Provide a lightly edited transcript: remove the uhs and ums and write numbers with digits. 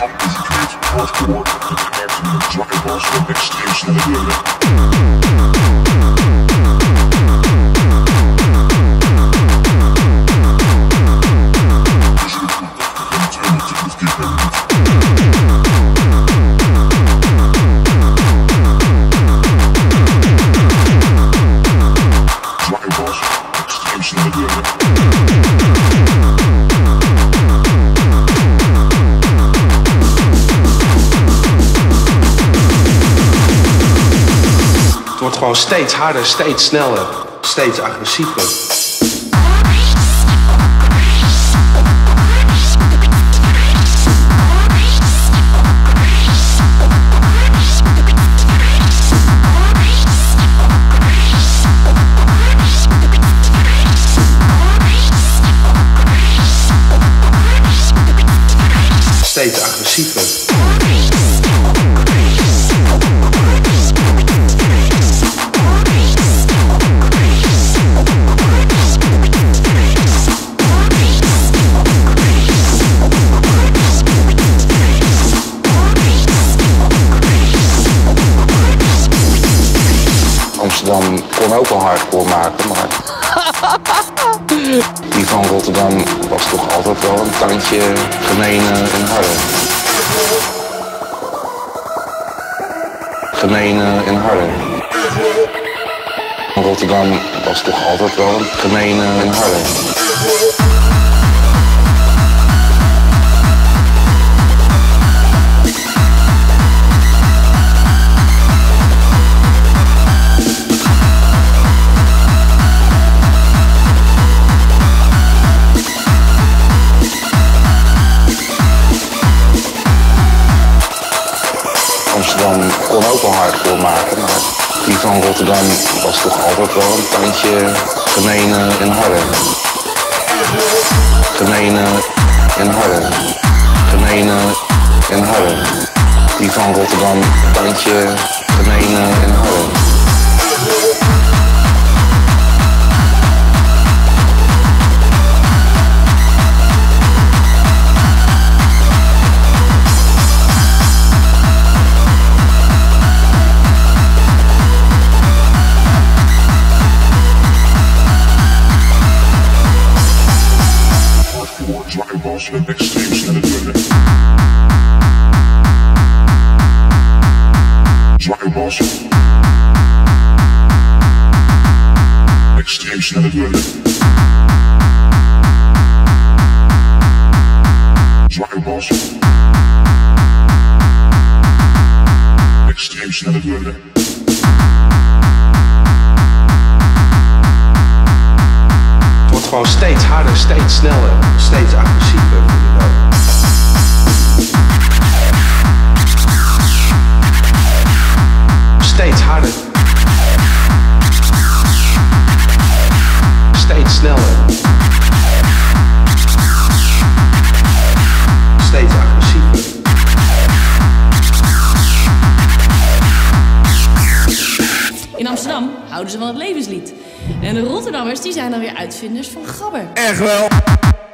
Het wordt gewoon steeds harder, steeds sneller, steeds agressiever. Steeds agressiever. Amsterdam kon ook al hardcore maken, maar die van Rotterdam was toch altijd wel een tandje gemener en harder. Gemener en harder. Rotterdam was toch altijd wel een gemener en harder. Amsterdam kon ook al hardcore maken, maar die van Rotterdam was toch altijd wel een tandje gemener en harder. Gemener en harder. Gemener en harder. Die van Rotterdam een tandje gemener en harder. Met extreem snelle deuren. Zwakke bas. Extreem snelle deuren. Zwakke bas. Extreem snelle deuren. Het wordt gewoon steeds harder, steeds sneller, steeds agressiever. Steeds harder. Steeds sneller. Steeds agressiever. In Amsterdam houden ze van het levenslied. En de Rotterdammers die zijn dan weer uitvinders van gabber. Echt wel.